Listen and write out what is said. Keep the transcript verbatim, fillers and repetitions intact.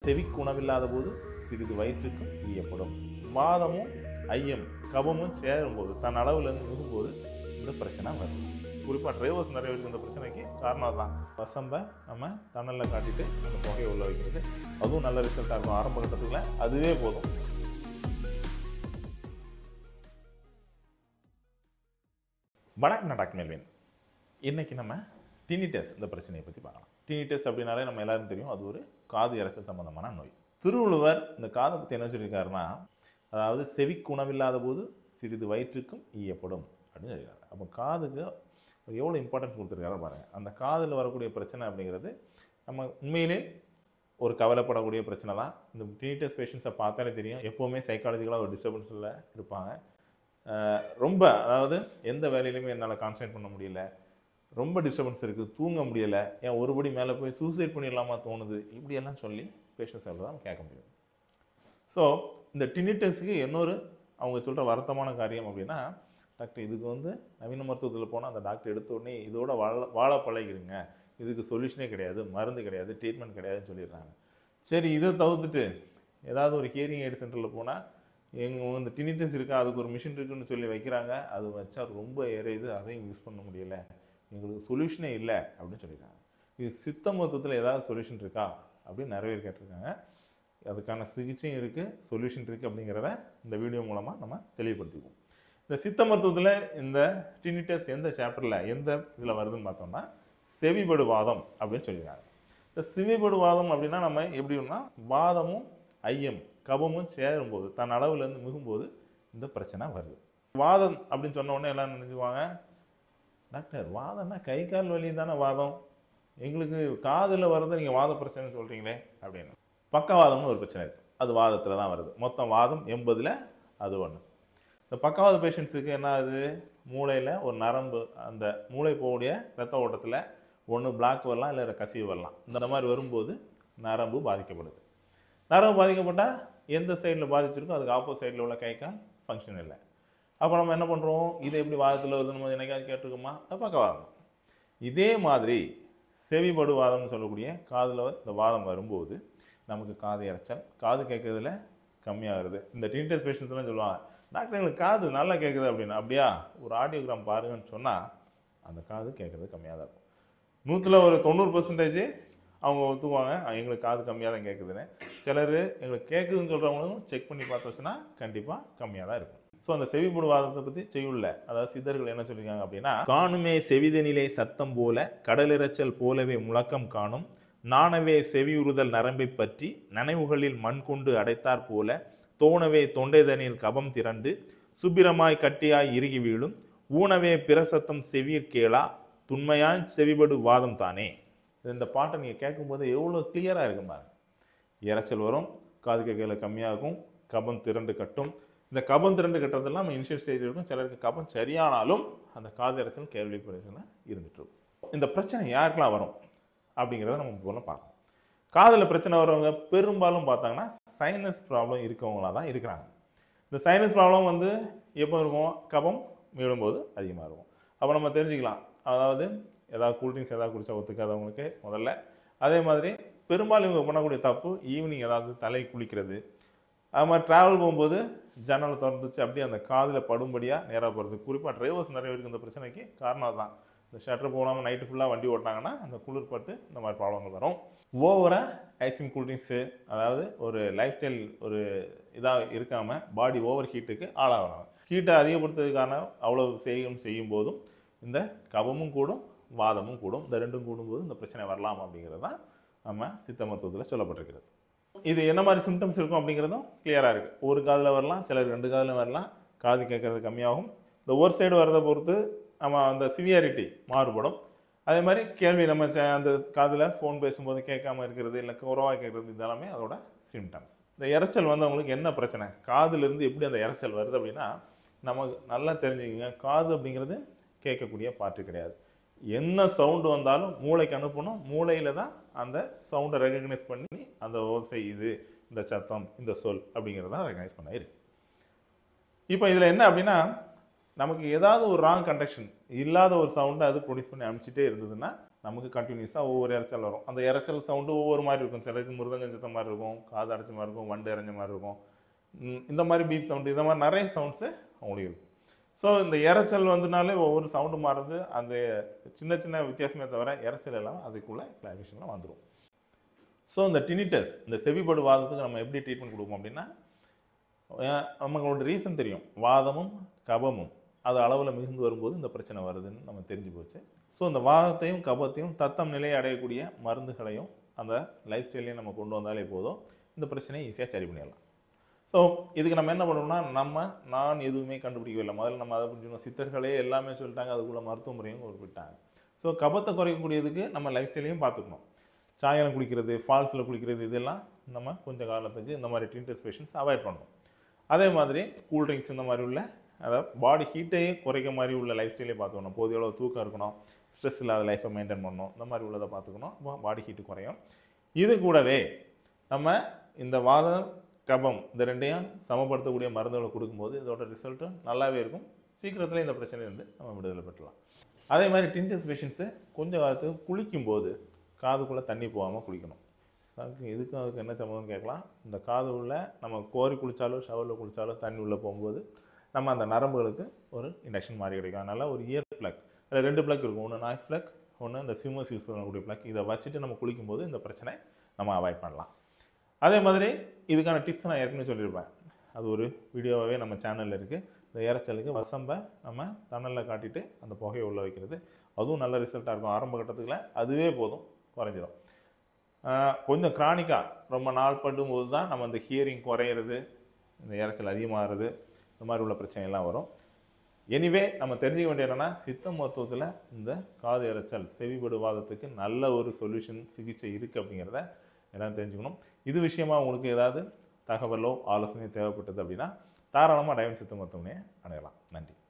செவிக்கு உணவில்லாத போது சிறிது வயிற்றுக்கும் ஈயப்படும். வாதமும் ஐயம் கபமும் சேரும்போது தன் அளவுலேருந்து மிகும்போது இந்த பிரச்சனை வரும். குறிப்பாக டிரைவர்ஸ் நிறைய பேருக்கு இந்த பிரச்சனைக்கு காரணம் தான். வசம்பை நம்ம தணலில் காட்டிட்டு அந்த புகையை உள்ள வைக்கிறது, அதுவும் நல்ல ரிசல்ட்டாக இருக்கும். ஆரம்ப கட்டத்துக்குள்ள அதுவே போதும். வணக்கம், நான் டாக்டர் மெல்வின். இன்னைக்கு நம்ம டினிட்டஸ் இந்த பிரச்சனையை பற்றி பார்க்கலாம். டினிட்டஸ் அப்படின்னாலே நம்ம எல்லாரும் தெரியும், அது ஒரு காது இரைச்சல் சம்பந்தமான நோய். திருவள்ளுவர் இந்த காதை பற்றி என்ன சொல்லியிருக்காருன்னா, அதாவது செவிக்கு உணவில்லாத போது சிறிது வயிற்றுக்கும் ஈயப்படும் அப்படின்னு சொல்லியிருக்காரு. அப்போ காதுக்கு எவ்வளோ இம்பார்ட்டன்ஸ் கொடுத்துருக்காரு பாருங்கள். அந்த காதில் வரக்கூடிய பிரச்சனை அப்படிங்கிறது நம்ம உண்மையிலே ஒரு கவலைப்படக்கூடிய பிரச்சனை தான். இந்த டினிட்டஸ் பேஷண்ட்ஸை பார்த்தாலே தெரியும், எப்போவுமே சைக்காலஜிக்கலாக ஒரு டிஸ்டர்பன்ஸில் இருப்பாங்க. ரொம்ப அதாவது எந்த வேலையிலுமே என்னால் கான்சன்ட்ரேட் பண்ண முடியல, ரொம்ப டிஸ்டர்பன்ஸ் இருக்குது, தூங்க முடியலை, ஏன் ஒருபடி மேலே போய் சூசைட் பண்ணிடலாமா தோணுது, இப்படியெல்லாம் சொல்லி பேஷண்ட்ஸ் எவ்வளோ தான் கேட்க முடியும். ஸோ இந்த டினிட்டஸுக்கு இன்னொரு அவங்க சொல்கிற வருத்தமான காரியம் அப்படின்னா, டாக்டர் இதுக்கு வந்து நவீன மருத்துவத்தில் போனால் அந்த டாக்டர் எடுத்த உடனே இதோட வாழ வாழ பழகிருங்க, இதுக்கு சொல்யூஷனே கிடையாது, மருந்து கிடையாது, ட்ரீட்மெண்ட் கிடையாதுன்னு சொல்லிடுறாங்க. சரி, இதை தவிர்த்துட்டு ஏதாவது ஒரு ஹியரிங் எய்ட் சென்டரில் போனால் எங்கள் வந்து டினிட்டஸ் இருக்கா, அதுக்கு ஒரு மிஷின் இருக்குன்னு சொல்லி வைக்கிறாங்க, அது வச்சா ரொம்ப எறையுது, அதையும் யூஸ் பண்ண முடியலை, எங்களுக்கு சொல்யூஷனே இல்லை அப்படின்னு சொல்லியிருக்காங்க. இது சித்த மருத்துவத்தில் ஏதாவது சொல்யூஷன் இருக்கா அப்படின்னு நிறைய பேர் கேட்டிருக்காங்க. அதுக்கான சிகிச்சையும் இருக்குது, சொல்யூஷன் இருக்குது அப்படிங்கிறத இந்த வீடியோ மூலமாக நம்ம தெளிவுபடுத்திக்குவோம். இந்த சித்த மருத்துவத்தில் இந்த டினிட்டஸ் எந்த சாப்டரில் எந்த இதில் வருதுன்னு பார்த்தோம்னா, செவிபடு வாதம் அப்படின்னு சொல்லியிருக்காங்க. இந்த செவிபடு வாதம் அப்படின்னா நம்ம எப்படின்னா, வாதமும் ஐயம் கபமும் சேரும்போது தன் அளவுலேருந்து மிகும்போது இந்த பிரச்சனை வருது. வாதம் அப்படின்னு சொன்ன உடனே எல்லாம் நினைச்சுக்குவாங்க, டாக்டர் வாதம்னா கை கால் வலி தானே வாதம், எங்களுக்கு காதில் வர்றதை நீங்கள் வாத பிரச்சனைன்னு சொல்கிறீங்களே அப்படின்னு. பக்கவாதம்னு ஒரு பிரச்சனை இருக்குது, அது வாதத்தில் தான் வருது. மொத்தம் வாதம் எண்பதில் அது ஒன்று. இந்த பக்கவாத பேஷண்ட்ஸுக்கு என்ன ஆகுது, மூளையில் ஒரு நரம்பு, அந்த மூளை போகக்கூடிய ரத்த ஓட்டத்தில் ஒன்று பிளாக் வரலாம், இல்லை கசிவு வரலாம். இந்த மாதிரி வரும்போது நரம்பு பாதிக்கப்படுது. நரம்பு பாதிக்கப்பட்டால் எந்த சைடில் பாதிச்சிருக்கோ அதுக்கு ஆப்போசிட் சைடில் உள்ள கை கால் ஃபங்க்ஷன் இல்லை. அப்போ நம்ம என்ன பண்ணுறோம், இது எப்படி வாதத்தில் வருது நம்ம என்னைக்காவது கேட்டிருக்கோமா, அது பக்கவாதம். இதே மாதிரி செவிபடு வாதம்னு சொல்லக்கூடிய காதில் இந்த வாதம் வரும்போது நமக்கு காது இரைச்சல், காது கேட்கறதுல கம்மியாகிறது. இந்த டினிட்டஸ் பேஷண்ட்ஸ்லாம் சொல்லுவாங்க, டாக்டர் எங்களுக்கு காது நல்லா கேட்குது அப்படின்னா, அப்படியா ஒரு ஆடியோகிராம் பாருங்கன்னு சொன்னால் அந்த காது கேட்குறது கம்மியாக தான் இருக்கும். நூற்றில் ஒரு தொண்ணூறு பர்சன்டேஜ் அவங்க ஒத்துக்குவாங்க, எங்களுக்கு காது கம்மியாக தான் கேட்குதுன்னு. சிலர் எங்களுக்கு கேட்குதுன்னு சொல்கிறவங்களும் செக் பண்ணி பார்த்து வச்சுன்னா கண்டிப்பாக கம்மியாக தான் இருக்கும். ஸோ அந்த செவிபடு வாதத்தை பற்றி செய்யுள்ள, அதாவது சித்தர்கள் என்ன சொல்லியிருக்காங்க அப்படின்னா, காணுமே செவிதனிலே சத்தம் போல கடலிரைச்சல் போலவே முழக்கம் காணும், நாணவே செவியுறுதல் நரம்பை பற்றி நனைவுகளில் மண் கொண்டு அடைத்தாற் போல தோணவே தொண்டைதனில் கபம் திரண்டு சுப்பிரமாய் கட்டியாய் இறுகி வீழும், ஊனவே பிரசத்தம் செவியர் கேளா துண்மையாய் செவிபடு வாதம் தானே. இந்த பாட்டை நீங்கள் கேட்கும்போது எவ்வளோ கிளியராக இருக்கும் பாருங்க. இரைச்சல் வரும், காது கேட்கல கம்மியாகும், கபம் திரண்டு கட்டும். இந்த கபம் திரண்டு கட்டுறதெல்லாம் நம்ம இனிஷியல் ஸ்டேஜ் இருக்கும். சிலருக்கு கபம் சரியானாலும் அந்த காது இரைச்சல் கேள்வி பிரச்சனை இருந்துட்டு இருக்கும். இந்த பிரச்சனை யாருக்கெல்லாம் வரும் அப்படிங்கிறத நம்ம போல பார்க்கலாம். காதில் பிரச்சனை வரவங்க பெரும்பாலும் பார்த்தாங்கன்னா சைனஸ் ப்ராப்ளம் இருக்கவங்களாக தான் இருக்கிறாங்க. இந்த சைனஸ் ப்ராப்ளம் வந்து எப்போ இருக்கும், கபம் மீளும்போது அதிகமாக இருக்கும். அப்போ நம்ம தெரிஞ்சுக்கலாம், அதாவது ஏதாவது கூல்ட்ரிங்க்ஸ் ஏதாவது குடித்தா ஒத்துக்காதவங்களுக்கு முதல்ல. அதே மாதிரி பெரும்பாலும் இவங்க பண்ணக்கூடிய தப்பு, ஈவினிங் ஏதாவது தலை குளிக்கிறது, அது மாதிரி ட்ராவல் போகும்போது ஜன்னலை திறந்துச்சு அப்படியே அந்த காதில் படும்படியாக நேராக போகிறது. குறிப்பாக டிரைவர்ஸ் நிறைய பேருக்கு இந்த பிரச்சனைக்கு காரணம் தான். இந்த ஷட்டர் போடாமல் நைட்டு ஃபுல்லாக வண்டி ஓட்டினாங்கன்னா அந்த குளிர்பட்டு இந்த மாதிரி ப்ராப்ளங்கள் வரும். ஓவராக ஐஸ்கிரீம் கூல்ட்ரிங்க்ஸு, அதாவது ஒரு லைஃப் ஸ்டைல் ஒரு இதாக இருக்காமல் பாடி ஓவர் ஹீட்டுக்கு ஆளாகிறாங்க. ஹீட்டை அதிகப்படுத்துறதுக்கான அவ்வளோ செய்யும் செய்யும் போதும் இந்த கபமும் கூடும், வாதமும் கூடும். இந்த ரெண்டும் கூடும்போது இந்த பிரச்சனை வரலாம் அப்படிங்கிறது தான் நம்ம சித்த மருத்துவத்தில் சொல்லப்பட்டிருக்கிறது. இது என்ன மாதிரி சிம்டம்ஸ் இருக்கும் அப்படிங்கிறதும் கிளியராக இருக்குது. ஒரு காதில் வரலாம், சிலர் ரெண்டு காதில் வரலாம், காது கேட்கறது கம்மியாகும். இந்த ஒரு சைடு வரதை பொறுத்து நம்ம அந்த சிவியாரிட்டி மாறுபடும். அதே மாதிரி கேள்வி நம்ம அந்த காதில் ஃபோன் பேசும்போது கேட்காம இருக்கிறது, இல்லை குறவாக கேட்குறது, இதெல்லாமே அதோட சிம்டம்ஸ். இந்த இரைச்சல் வந்து அவங்களுக்கு என்ன பிரச்சனை, காதுலேருந்து எப்படி அந்த இரைச்சல் வருது அப்படின்னா, நமக்கு நல்லா தெரிஞ்சுக்கங்க, காது அப்படிங்கிறது கேட்கக்கூடிய பார்ட்டு கிடையாது. என்ன சவுண்டு வந்தாலும் மூளைக்கு அனுப்பணும், மூளையில் தான் அந்த சவுண்டை ரெகக்னைஸ் பண்ணி அந்த ஓசை இது, இந்த சத்தம், இந்த சொல் அப்படிங்கிறத ரெகக்னைஸ் பண்ண இருக்கு. இப்போ இதில் என்ன அப்படின்னா, நமக்கு ஏதாவது ஒரு ராங் கண்டக்ஷன் இல்லாத ஒரு சவுண்டை அது ப்ரொடியூஸ் பண்ணி அனுப்பிச்சிட்டே இருந்ததுன்னா நமக்கு கண்டினியூஸாக ஒவ்வொரு இரைச்சல் வரும். அந்த இரைச்சல் சவுண்டு ஒவ்வொரு மாதிரி இருக்கும். சிலருக்கு மிருதங்கம் சத்தம் மாதிரி இருக்கும், காது அடைச்ச மாதிரி இருக்கும், வண்டு இறைஞ்ச மாதிரி இருக்கும். இந்த மாதிரி பீப் சவுண்டு, இந்த மாதிரி நிறைய சவுண்ட்ஸு அவங்களுக்கு இருக்கும். ஸோ இந்த இரைச்சல் வந்துனாலே ஒவ்வொரு சவுண்டு மாறுறது, அந்த சின்ன சின்ன வித்தியாசமே தவிர இரைச்சல் எல்லாம் அதுக்குள்ளே கிளாரிஃபிகேஷன்லாம் வந்துடும். ஸோ இந்த டினிட்டஸ், இந்த செவிப்படு வாதத்துக்கு நம்ம எப்படி ட்ரீட்மெண்ட் கொடுப்போம் அப்படின்னா, நமக்கு ரீசன் தெரியும். வாதமும் கபமும் அது அளவில் மிகுந்து வரும்போது இந்த பிரச்சனை வருதுன்னு நம்ம தெரிஞ்சு போச்சு. ஸோ இந்த வாதத்தையும் கபத்தையும் தத்தம் நிலையை அடையக்கூடிய மருந்துகளையும் அந்த லைஃப் ஸ்டைலையும் நம்ம கொண்டு வந்தாலே போதும், இந்த பிரச்சனையை ஈஸியாக சரி பண்ணிடலாம். ஸோ இதுக்கு நம்ம என்ன பண்ணணும்னா, நம்ம நான் எதுவுமே கண்டுபிடிக்கவில்லை. முதல்ல நம்ம அதை புரிஞ்சுக்கணும். சித்தர்களே எல்லாமே சொல்லிட்டாங்க, அதுக்குள்ள மருத்துவ முறையும் குறிப்பிட்டாங்க. ஸோ கபத்தை குறைக்கக்கூடியதுக்கு நம்ம லைஃப் ஸ்டைலையும் பார்த்துக்கணும். சாயம் குளிக்கிறது, ஃபால்ஸில் குளிக்கிறது, இதெல்லாம் நம்ம கொஞ்சம் காலத்துக்கு இந்த மாதிரி டினிட்டஸ் பேஷண்ட்ஸ் அவாய்ட் பண்ணணும். அதே மாதிரி கூல்ட்ரிங்க்ஸ் இந்த மாதிரி உள்ள, அதாவது பாடி ஹீட்டையே குறைக்க மாதிரி உள்ள லைஃப் ஸ்டைலே பார்த்துக்கணும். போதிய அளவு தூக்கம் இருக்கணும், ஸ்ட்ரெஸ் இல்லாத லைஃப்பை மெயின்டைன் பண்ணணும், இந்த மாதிரி உள்ளதை பார்த்துக்கணும். அப்போ பாடி ஹீட்டு குறையும். இது கூடவே நம்ம இந்த வாதம் கபம் இந்த ரெண்டையும் சமப்படுத்தக்கூடிய மருந்துகளை கொடுக்கும்போது இதோட ரிசல்ட்டும் நல்லாவே இருக்கும். சீக்கிரத்தில் இந்த பிரச்சனையிலேருந்து நம்ம விடுதலை பெற்றலாம். அதே மாதிரி டினிட்டஸ் பேஷண்ட்ஸு கொஞ்சம் காலத்துக்கு குளிக்கும்போது காதுக்குள்ளே தண்ணி போகாமல் குளிக்கணும். இதுக்கும் அதுக்கு என்ன சம்மந்தம்னு கேட்கலாம். இந்த காது உள்ள நம்ம கோரி குளித்தாலோ ஷவரில் குளித்தாலோ தண்ணி உள்ளே போகும்போது நம்ம அந்த நரம்புகளுக்கு ஒரு இண்டக்ஷன் மாதிரி கிடைக்கும். அதனால் ஒரு இயர் பிளக், அதில் ரெண்டு பிளக் இருக்கும். ஒன்று நாய்ஸ் பிளக், ஒன்று இந்த ஸ்விம்மர்ஸ் யூஸ் பண்ணக்கூடிய பிளக். இதை வச்சுட்டு நம்ம குளிக்கும்போது இந்த பிரச்சனை நம்ம அவாய்ட் பண்ணலாம். அதே மாதிரி இதுக்கான டிப்ஸ் நான் ஏற்கனவே சொல்லியிருப்பேன். அது ஒரு வீடியோவாகவே நம்ம சேனலில் இருக்குது. இந்த இரைச்சலுக்கு வசம்பை நம்ம தணலில் காட்டிட்டு அந்த புகையை உள்ள வைக்கிறது, அதுவும் நல்ல ரிசல்ட்டாக இருக்கும். ஆரம்ப கட்டத்துக்குள்ள அதுவே போதும், குறைஞ்சிடும். கொஞ்சம் கிரானிக்காக ரொம்ப நாள் படும்போது தான் நம்ம இந்த ஹியரிங் குறையிறது, இந்த இரைச்சல் அதிகமாகிறது, இந்த மாதிரி உள்ள பிரச்சனைலாம் வரும். எனிவே நம்ம தெரிஞ்சுக்க வேண்டிய என்னென்னா, சித்த மருத்துவத்தில் இந்த காது இரைச்சல் செவிப்படுவாதத்துக்கு நல்ல ஒரு சொல்யூஷன் சிகிச்சை இருக்குது அப்படிங்கிறத எல்லாம் தெரிஞ்சுக்கணும். இது விஷயமா உங்களுக்கு ஏதாவது தகவலோ ஆலோசனையோ தேவைப்பட்டது அப்படின்னா தாராளமாக டைவன் சித்த மருத்துவமனையை அணுகலாம். நன்றி.